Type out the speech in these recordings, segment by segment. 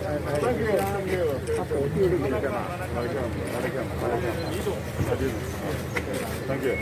Thank you. Thank you. Thank you.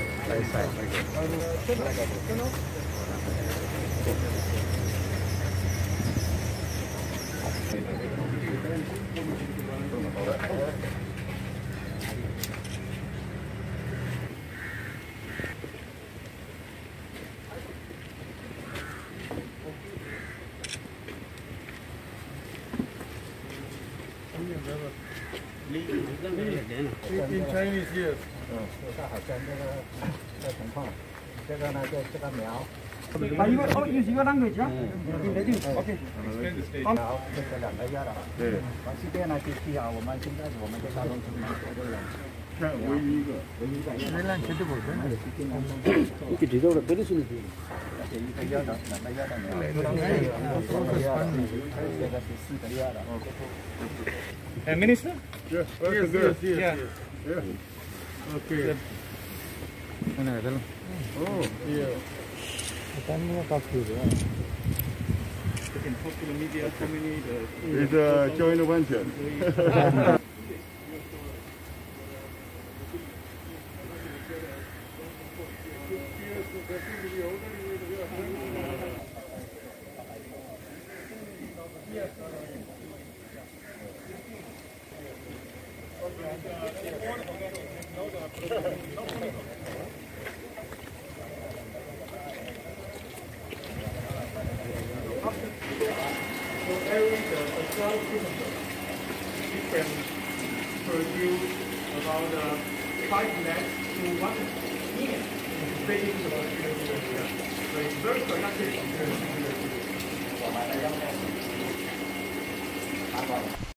In Chinese, yes. 大海参这个情况，这个呢这个苗。 you speak language, yeah? Okay. 好，这个两个月了。对。完这边呢就是啊，我们现在我们在大东城门口都有。看，唯一一个。那绝对不可能。이렇게 뒤져서 버릴 수는 있어요. 이거 여다, 나가 여다 Minister? Yes, yes. Okay. Oh, yeah. In popular media community, It's a joint venture. you can produce about 5 lakhs to 1 million. Basically, about 3 years. So it's very productive.